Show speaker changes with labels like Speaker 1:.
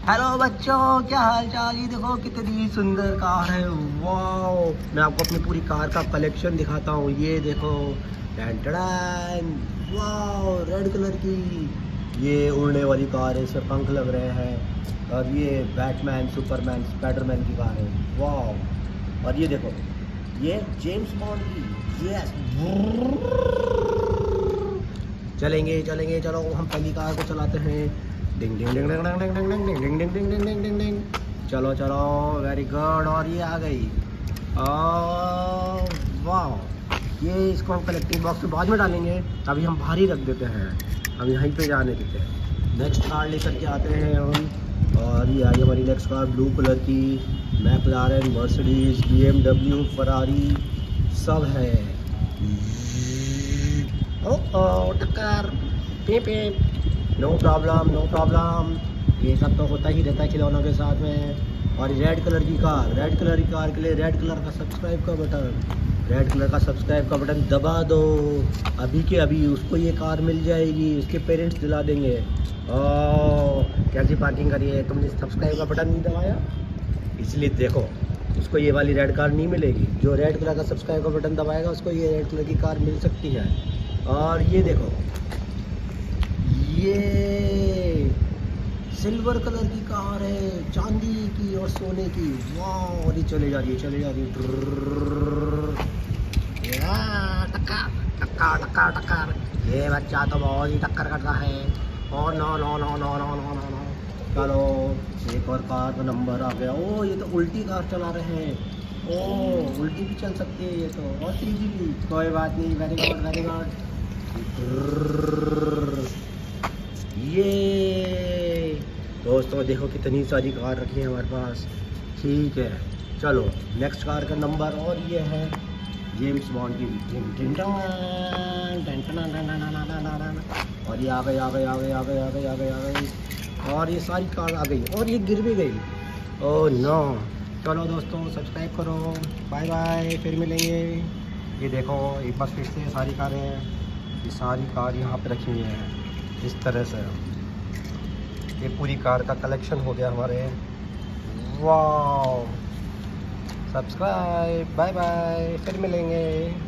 Speaker 1: Hello बच्चों, क्या हाल चाल। ये देखो कितनी सुंदर कार है। वाओ, मैं आपको अपनी पूरी कार का कलेक्शन दिखाता हूँ। ये देखो, वाओ, रेड कलर की ये उड़ने वाली कार है, इसमें पंख लग रहे हैं। और ये बैटमैन, सुपरमैन, स्पाइडरमैन की कार है। वाओ, और ये देखो, ये जेम्स बॉन्ड की। यस, चलेंगे चलेंगे, चलो हम पहली कार को चलाते हैं। डिंग डिंग डिंग डिंग डिंग डिंग डिंग डिंग डिंग डिंग डिंग डिंग डिंग डिंग डिंग। चलो चलो, वेरी गुड। और ये आ गई। वाह, ये इसको हम कलेक्टिंग बॉक्स में बाद में डालेंगे, अभी हम बाहर ही रख देते हैं। हम यहीं पे जाने देते हैं। नेक्स्ट कार लेकर के आते हैं हम। और ये आई हमारी नेक्स्ट कार, ब्लू कलर की। मैक्लारेन, मर्सिडीज, BMW, फरारी सब है। ओ टक्कर, नो प्रॉब्लम नो प्रॉब्लम। ये सब तो होता ही रहता है खिलौनों के साथ में। और रेड कलर की कार, रेड कलर की कार के लिए रेड कलर का सब्सक्राइब का बटन, रेड कलर का सब्सक्राइब का बटन दबा दो। अभी के अभी उसको ये कार मिल जाएगी, उसके पेरेंट्स दिला देंगे। कैसी पार्किंग करी है तुमने, सब्सक्राइब का बटन नहीं दबाया, इसलिए देखो उसको ये वाली रेड कार नहीं मिलेगी। जो रेड कलर का सब्सक्राइब का बटन दबाएगा उसको ये रेड कलर की कार मिल सकती है। और ये देखो, ये सिल्वर कलर की कार है, चांदी की और सोने की। वाह, और ये चले जा रही है, चले जा रही है। टक्कर टक्कर टक्कर टक्कर। ये बच्चा तो बहुत ही टक्कर करता है। और no no no no no no no no. चलो, एक और कार का नंबर आ गया। ओ, ये तो उल्टी कार चला रहे हैं। ओ, उल्टी भी चल सकती है ये तो, और सीधी भी। कोई बात नहीं, वेरी गुड वेरी गुड। ये दोस्तों देखो कितनी सारी कार रखी है हमारे पास। ठीक है, चलो नेक्स्ट कार का नंबर। और ये है जेम्स बॉन्ड की। और ये आ गई आ गई आ गई आ गई आ गई आ गई आ गई। और ये सारी कार आ गई, और ये गिर भी गई। Oh no. चलो दोस्तों, सब्सक्राइब करो। बाय बाय, फिर मिलेंगे। ये देखो, एक बार फिर से सारी कारें हैं। ये सारी कार यहाँ पे रखी हुई हैं इस तरह से। ये पूरी कार का कलेक्शन हो गया हमारे। वाह, सब्सक्राइब, बाय बाय, फिर मिलेंगे।